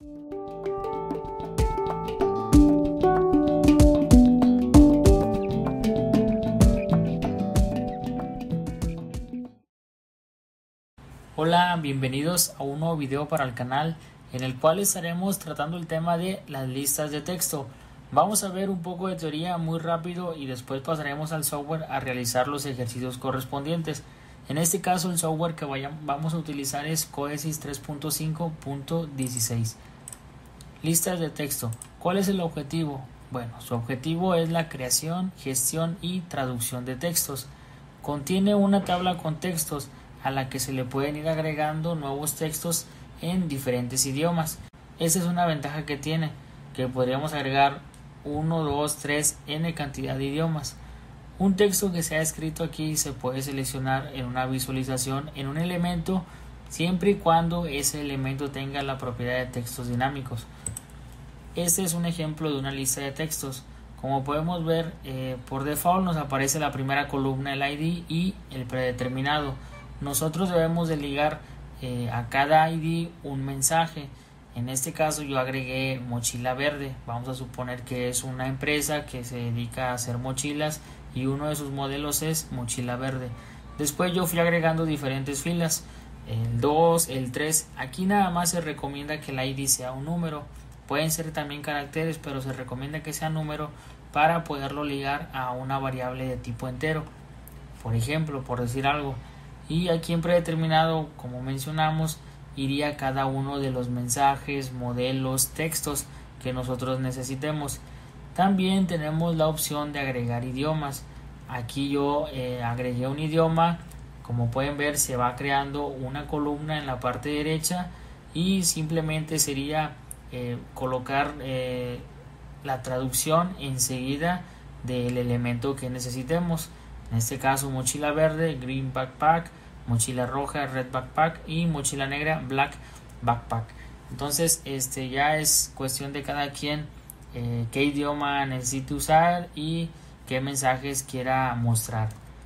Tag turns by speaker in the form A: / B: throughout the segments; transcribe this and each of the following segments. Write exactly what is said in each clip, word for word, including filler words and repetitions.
A: Hola, bienvenidos a un nuevo video para el canal en el cual estaremos tratando el tema de las listas de texto. Vamos a ver un poco de teoría muy rápido y después pasaremos al software a realizar los ejercicios correspondientes. En este caso el software que vaya, vamos a utilizar es Codesys tres punto cinco punto dieciséis. Listas de texto. ¿Cuál es el objetivo? Bueno, su objetivo es la creación, gestión y traducción de textos. Contiene una tabla con textos a la que se le pueden ir agregando nuevos textos en diferentes idiomas. Esa es una ventaja que tiene, que podríamos agregar uno, dos, tres, n cantidad de idiomas. Un texto que se ha escrito aquí se puede seleccionar en una visualización en un elemento siempre y cuando ese elemento tenga la propiedad de textos dinámicos. Este es un ejemplo de una lista de textos. Como podemos ver, eh, por default nos aparece la primera columna, el I D y el predeterminado. Nosotros debemos de ligar eh, a cada I D un mensaje. En este caso yo agregué mochila verde. Vamos a suponer que es una empresa que se dedica a hacer mochilas y uno de sus modelos es mochila verde. Después yo fui agregando diferentes filas, el dos, el tres. Aquí nada más se recomienda que el I D sea un número. Pueden ser también caracteres, pero se recomienda que sea número para poderlo ligar a una variable de tipo entero. Por ejemplo, por decir algo. Y aquí en predeterminado, como mencionamos, iría cada uno de los mensajes, modelos, textos que nosotros necesitemos. También tenemos la opción de agregar idiomas. Aquí yo eh, agregué un idioma. Como pueden ver, se va creando una columna en la parte derecha y simplemente sería eh, colocar eh, la traducción enseguida del elemento que necesitemos. En este caso mochila verde, green backpack, mochila roja, red backpack y mochila negra, black backpack. Entonces este ya es cuestión de cada quien eh, qué idioma necesite usar y qué mensajes quiera mostrar.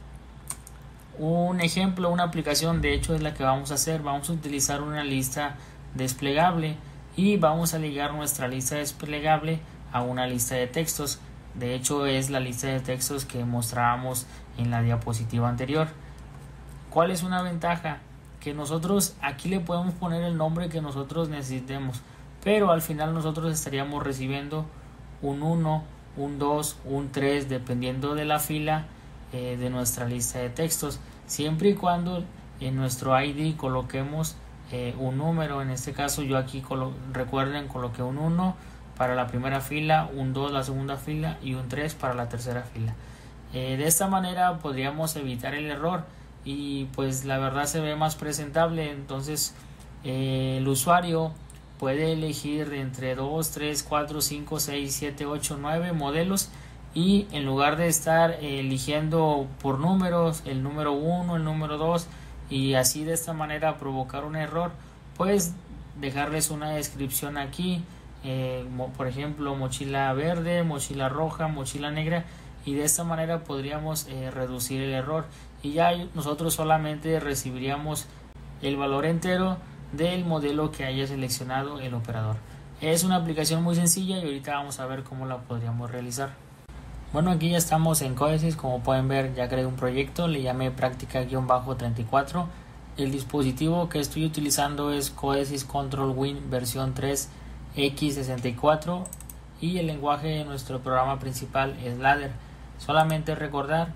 A: Un ejemplo, una aplicación de hecho es la que vamos a hacer. Vamos a utilizar una lista desplegable y vamos a ligar nuestra lista desplegable a una lista de textos. De hecho es la lista de textos que mostrábamos en la diapositiva anterior. ¿Cuál es una ventaja? Que nosotros aquí le podemos poner el nombre que nosotros necesitemos, pero al final nosotros estaríamos recibiendo un uno, un dos, un tres, dependiendo de la fila eh, de nuestra lista de textos, siempre y cuando en nuestro I D coloquemos eh, un número. En este caso yo aquí colo recuerden coloqué un uno para la primera fila, un dos la segunda fila y un tres para la tercera fila. Eh, de esta manera podríamos evitar el error y pues la verdad se ve más presentable. Entonces eh, el usuario puede elegir entre dos, tres, cuatro, cinco, seis, siete, ocho, nueve modelos y en lugar de estar eligiendo por números el número uno, el número dos y así de esta manera provocar un error, pues dejarles una descripción aquí. Eh, por ejemplo, mochila verde, mochila roja, mochila negra, y de esta manera podríamos eh, reducir el error y ya nosotros solamente recibiríamos el valor entero del modelo que haya seleccionado el operador. Es una aplicación muy sencilla y ahorita vamos a ver cómo la podríamos realizar. Bueno, aquí ya estamos en Codesys. Como pueden ver, ya creé un proyecto, le llamé práctica treinta y cuatro. El dispositivo que estoy utilizando es Codesys Control Win versión tres equis sesenta y cuatro y el lenguaje de nuestro programa principal es Ladder. Solamente recordar,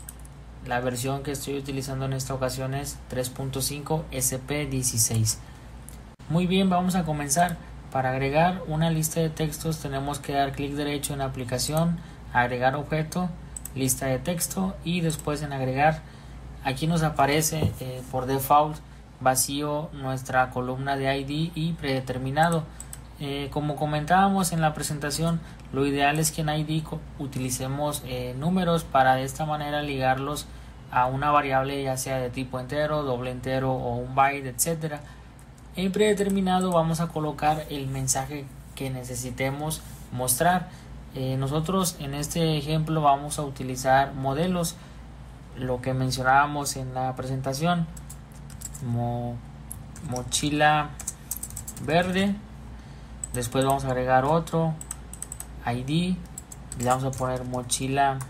A: la versión que estoy utilizando en esta ocasión es tres punto cinco ese pe dieciséis. Muy bien, vamos a comenzar. Para agregar una lista de textos tenemos que dar clic derecho en aplicación, agregar objeto, lista de texto y después en agregar. Aquí nos aparece eh, por default vacío nuestra columna de I D y predeterminado. Eh, como comentábamos en la presentación, lo ideal es que en I D utilicemos eh, números para de esta manera ligarlos a una variable ya sea de tipo entero, doble entero o un byte, etcétera. En predeterminado vamos a colocar el mensaje que necesitemos mostrar. Eh, nosotros en este ejemplo vamos a utilizar modelos, lo que mencionábamos en la presentación, Mo, mochila verde Después vamos a agregar otro I D, le vamos a poner mochila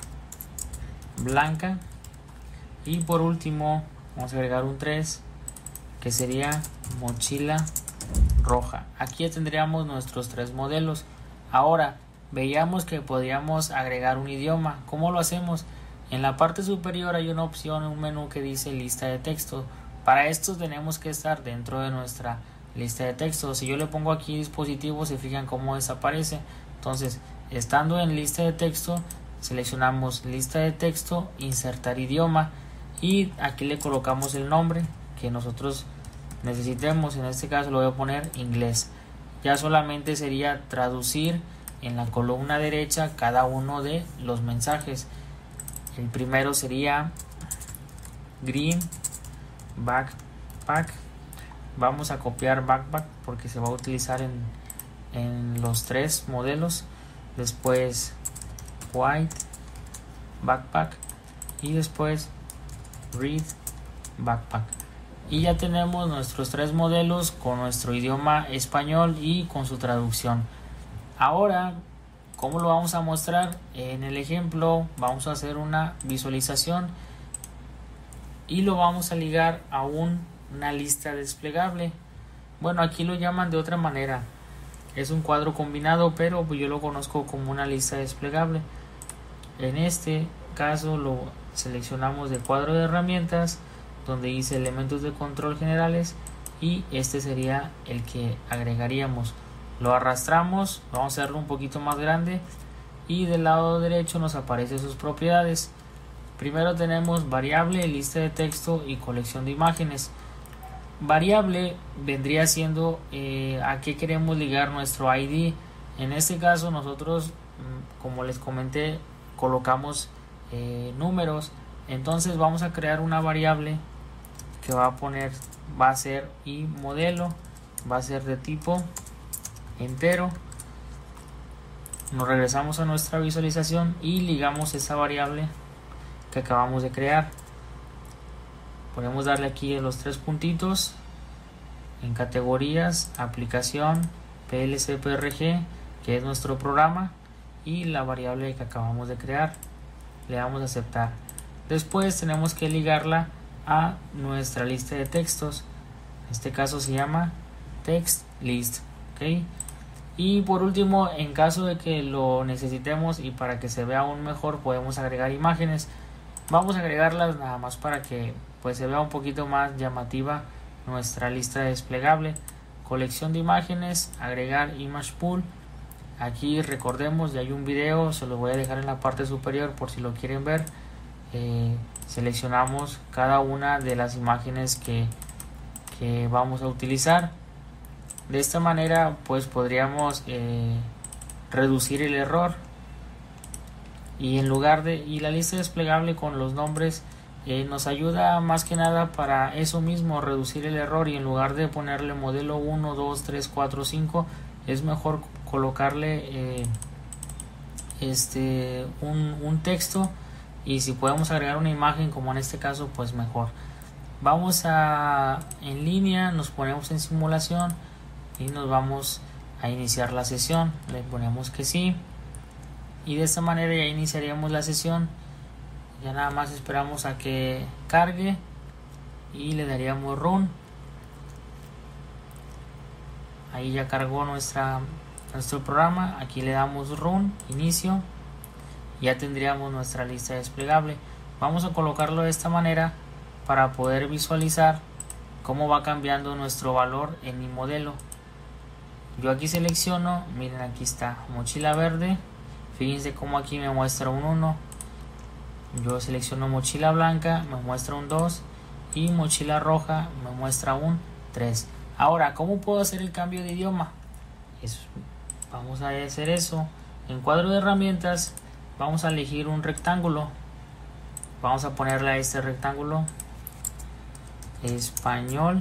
A: blanca, y por último vamos a agregar un tres que sería mochila roja. Aquí ya tendríamos nuestros tres modelos. Ahora veíamos que podríamos agregar un idioma. ¿Cómo lo hacemos? En la parte superior hay una opción, un menú que dice lista de texto. Para esto tenemos que estar dentro de nuestra lista de texto. Si yo le pongo aquí dispositivo, se fijan cómo desaparece. Entonces, estando en lista de texto, seleccionamos lista de texto, insertar idioma, y aquí le colocamos el nombre que nosotros necesitemos. En este caso lo voy a poner inglés. Ya solamente sería traducir en la columna derecha cada uno de los mensajes. El primero sería green backpack. Vamos a copiar backpack porque se va a utilizar en, en los tres modelos. Después white backpack y después red backpack. Y ya tenemos nuestros tres modelos con nuestro idioma español y con su traducción. Ahora, ¿cómo lo vamos a mostrar? En el ejemplo vamos a hacer una visualización y lo vamos a ligar a un, una lista desplegable. Bueno, aquí lo llaman de otra manera. Es un cuadro combinado, pero pues yo lo conozco como una lista desplegable. En este caso lo seleccionamos de cuadro de herramientas, donde dice elementos de control generales, y este sería el que agregaríamos. Lo arrastramos, vamos a hacerlo un poquito más grande, y del lado derecho nos aparecen sus propiedades. Primero tenemos variable, lista de texto y colección de imágenes. Variable vendría siendo eh, a qué queremos ligar nuestro I D. En este caso nosotros, como les comenté, colocamos eh, números. Entonces vamos a crear una variable que va a poner, va a ser y modelo, va a ser de tipo entero. Nos regresamos a nuestra visualización y ligamos esa variable que acabamos de crear. Podemos darle aquí los tres puntitos en categorías, aplicación, P L C P R G, que es nuestro programa, y la variable que acabamos de crear. Le damos a aceptar. Después tenemos que ligarla a nuestra lista de textos. En este caso se llama text list, ¿okay? Y por último, en caso de que lo necesitemos y para que se vea aún mejor, podemos agregar imágenes. Vamos a agregarlas nada más para que pues se vea un poquito más llamativa nuestra lista desplegable. Colección de imágenes, agregar image pool. Aquí recordemos, ya hay un video, se lo voy a dejar en la parte superior por si lo quieren ver. Eh, seleccionamos cada una de las imágenes que, que vamos a utilizar. De esta manera pues podríamos eh, reducir el error, y en lugar de y la lista desplegable con los nombres eh, nos ayuda más que nada para eso mismo, reducir el error, y en lugar de ponerle modelo uno, dos, tres, cuatro, cinco, es mejor colocarle eh, este un, un texto, y si podemos agregar una imagen como en este caso pues mejor. Vamos a en línea, nos ponemos en simulación y nos vamos a iniciar la sesión. Le ponemos que sí, y de esta manera ya iniciaríamos la sesión. Ya nada más esperamos a que cargue y le daríamos run. Ahí ya cargó nuestra nuestro programa. Aquí le damos run, inicio. Ya tendríamos nuestra lista desplegable. Vamos a colocarlo de esta manera para poder visualizar cómo va cambiando nuestro valor en mi modelo. Yo aquí selecciono, miren, aquí está mochila verde. Fíjense cómo aquí me muestra un uno. Yo selecciono mochila blanca, me muestra un dos, y mochila roja me muestra un tres. Ahora, ¿cómo puedo hacer el cambio de idioma? Eso, vamos a hacer eso. En cuadro de herramientas vamos a elegir un rectángulo. Vamos a ponerle a este rectángulo español,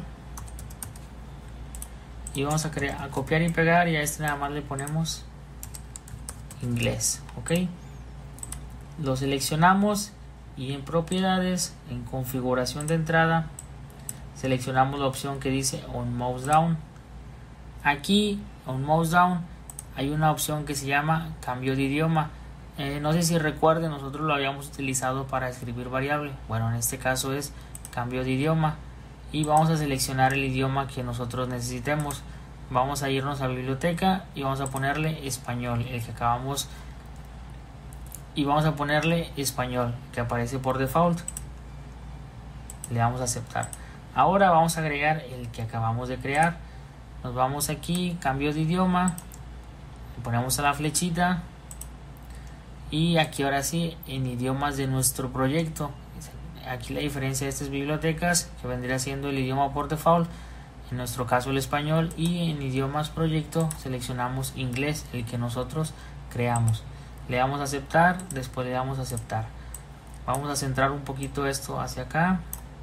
A: y vamos a, crear, a copiar y pegar, y a este nada más le ponemos inglés. Ok, lo seleccionamos, y en propiedades, en configuración de entrada, seleccionamos la opción que dice on mouse down. Aquí a un mouse down, hay una opción que se llama cambio de idioma. Eh, no sé si recuerden, nosotros lo habíamos utilizado para escribir variable. Bueno, en este caso es cambio de idioma y vamos a seleccionar el idioma que nosotros necesitemos. Vamos a irnos a biblioteca y vamos a ponerle español, el que acabamos, y vamos a ponerle español, que aparece por default. Le damos a aceptar. Ahora vamos a agregar el que acabamos de crear. Nos vamos aquí, cambio de idioma, le ponemos a la flechita y aquí ahora sí en idiomas de nuestro proyecto. Aquí la diferencia de estas bibliotecas, que vendría siendo el idioma por default, en nuestro caso el español, y en idiomas proyecto seleccionamos inglés, el que nosotros creamos. Le damos a aceptar, después le damos a aceptar. Vamos a centrar un poquito esto hacia acá,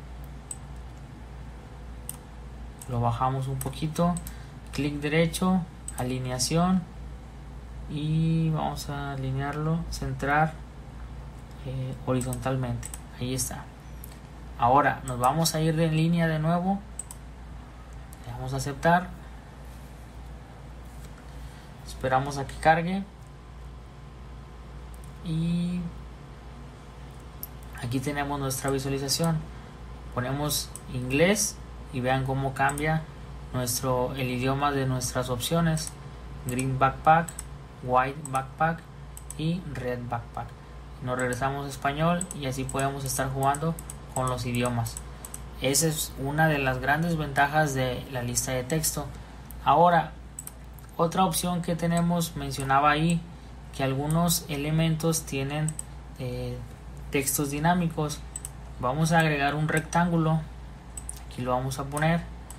A: lo bajamos un poquito, clic derecho, alineación, y vamos a alinearlo, centrar eh, horizontalmente. Ahí está. Ahora nos vamos a ir de línea de nuevo, le damos a aceptar, esperamos a que cargue y aquí tenemos nuestra visualización. Ponemos inglés y vean cómo cambia nuestro el idioma de nuestras opciones: green backpack, white backpack y red backpack. Nos regresamos a español y así podemos estar jugando con los idiomas. Esa es una de las grandes ventajas de la lista de texto. Ahora, otra opción que tenemos, mencionaba ahí que algunos elementos tienen eh, textos dinámicos. Vamos a agregar un rectángulo, aquí lo vamos a poner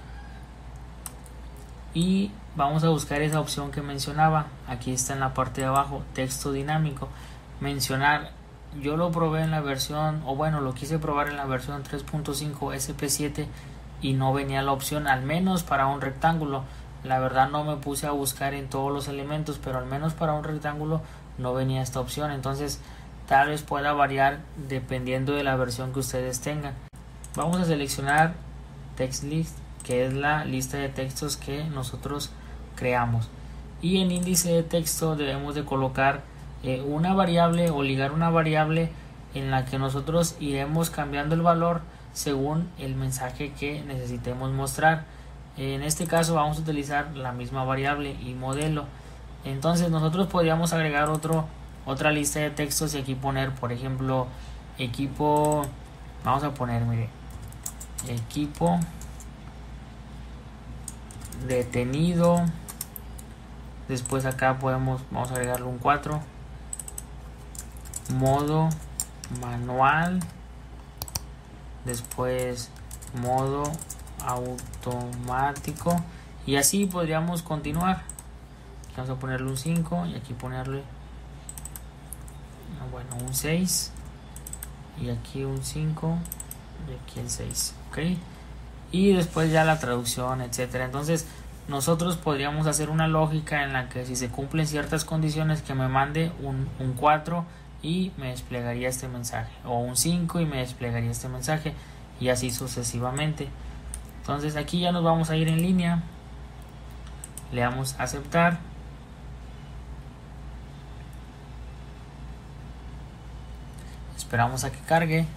A: y vamos a buscar esa opción que mencionaba. Aquí está en la parte de abajo, texto dinámico. Mencionar, yo lo probé en la versión, o bueno, lo quise probar en la versión tres punto cinco S P siete y no venía la opción, al menos para un rectángulo. La verdad no me puse a buscar en todos los elementos, pero al menos para un rectángulo no venía esta opción. Entonces tal vez pueda variar dependiendo de la versión que ustedes tengan. Vamos a seleccionar text list, que es la lista de textos que nosotros creamos, y en índice de texto debemos de colocar eh, una variable o ligar una variable en la que nosotros iremos cambiando el valor según el mensaje que necesitemos mostrar. En este caso vamos a utilizar la misma variable y modelo. Entonces nosotros podríamos agregar otro otra lista de textos y aquí poner, por ejemplo, equipo, vamos a poner, mire, equipo detenido. Después acá podemos, vamos a agregarle un cuatro, modo manual, después modo automático, y así podríamos continuar. Vamos a ponerle un cinco y aquí ponerle, bueno, un seis, y aquí un cinco y aquí el seis, ok, y después ya la traducción, etcétera. Entonces nosotros podríamos hacer una lógica en la que si se cumplen ciertas condiciones, que me mande un, un cuatro y me desplegaría este mensaje, o un cinco y me desplegaría este mensaje, y así sucesivamente. Entonces aquí ya nos vamos a ir en línea, le damos a aceptar, esperamos a que cargue.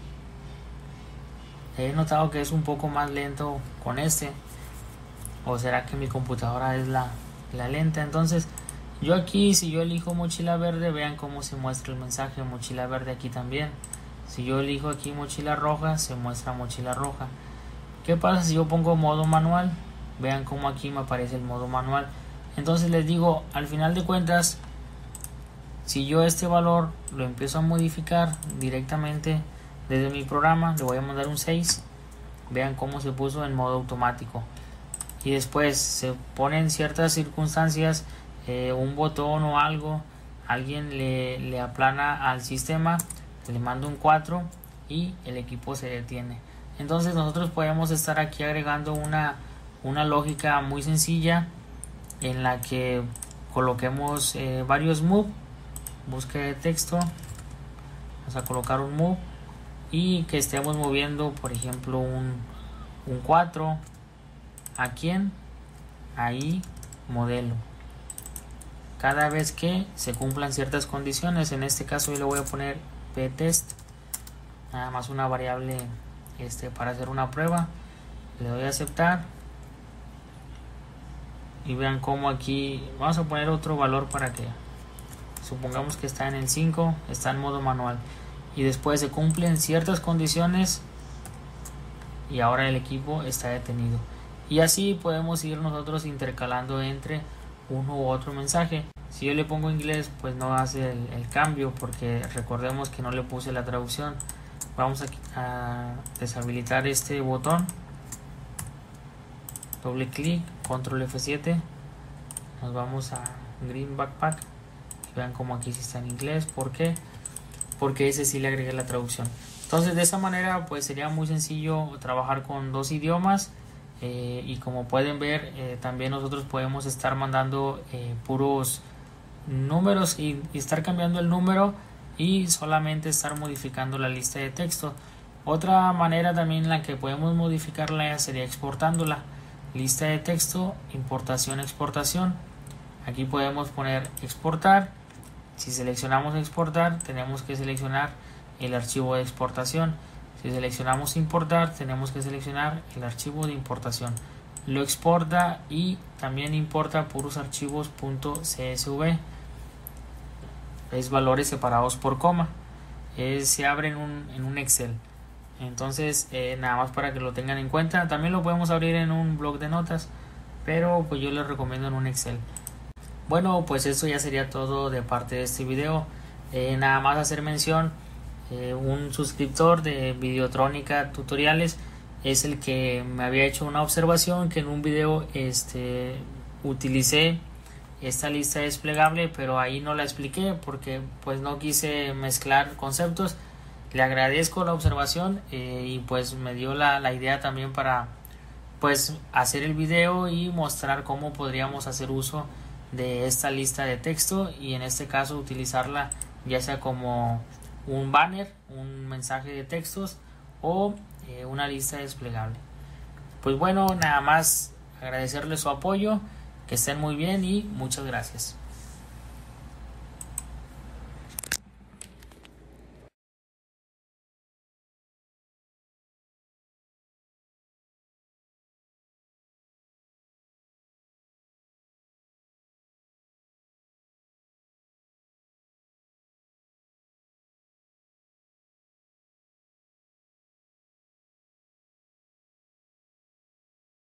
A: He notado que es un poco más lento con este, o será que mi computadora es la, la lenta. Entonces yo aquí, si yo elijo mochila verde, vean cómo se muestra el mensaje mochila verde aquí también. Si yo elijo aquí mochila roja, se muestra mochila roja. ¿Qué pasa si yo pongo modo manual? Vean cómo aquí me aparece el modo manual. Entonces les digo, al final de cuentas, si yo este valor lo empiezo a modificar directamente desde mi programa, le voy a mandar un seis. Vean cómo se puso en modo automático. Y después se ponen ciertas circunstancias, eh, un botón o algo, alguien le, le aplana al sistema, le mando un cuatro y el equipo se detiene. Entonces nosotros podemos estar aquí agregando una, una lógica muy sencilla en la que coloquemos eh, varios move, búsqueda de texto, vamos a colocar un move y que estemos moviendo, por ejemplo, un, un cuatro. ¿A quién? Ahí, modelo. Cada vez que se cumplan ciertas condiciones, en este caso yo le voy a poner ptest, nada más una variable este para hacer una prueba. Le doy a aceptar y vean cómo aquí vamos a poner otro valor para que supongamos que está en el cinco, está en modo manual, y después se cumplen ciertas condiciones y ahora el equipo está detenido. Y así podemos ir nosotros intercalando entre uno u otro mensaje. Si yo le pongo inglés, pues no hace el, el cambio, porque recordemos que no le puse la traducción. Vamos a, a deshabilitar este botón, doble clic, control F siete, nos vamos a Green Backpack y vean como aquí sí está en inglés. ¿Por qué? Porque ese sí le agregué la traducción. Entonces de esa manera pues sería muy sencillo trabajar con dos idiomas. Eh, y como pueden ver, eh, también nosotros podemos estar mandando eh, puros números y, y estar cambiando el número y solamente estar modificando la lista de texto. Otra manera también en la que podemos modificarla sería exportándola. Lista de texto, importación, exportación. Aquí podemos poner exportar. Si seleccionamos exportar, tenemos que seleccionar el archivo de exportación. Si seleccionamos importar, tenemos que seleccionar el archivo de importación. Lo exporta y también importa puros archivos .csv. Es valores separados por coma. Es, se abre en un, en un Excel. Entonces, eh, nada más para que lo tengan en cuenta. También lo podemos abrir en un blog de notas, pero pues yo les recomiendo en un Excel. Bueno, pues eso ya sería todo de parte de este video. Eh, nada más hacer mención. Eh, un suscriptor de Videotrónica Tutoriales es el que me había hecho una observación que en un video este utilicé esta lista desplegable, pero ahí no la expliqué porque pues no quise mezclar conceptos. Le agradezco la observación eh, y pues me dio la, la idea también para pues hacer el video y mostrar cómo podríamos hacer uso de esta lista de texto y en este caso utilizarla ya sea como un banner, un mensaje de textos o eh, una lista desplegable. Pues bueno, nada más agradecerles su apoyo, que estén muy bien y muchas gracias.